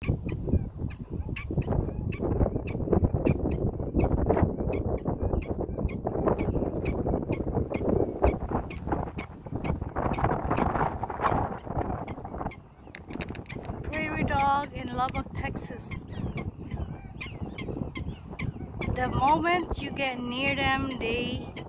Prairie dog in Lubbock, Texas. The moment you get near them, they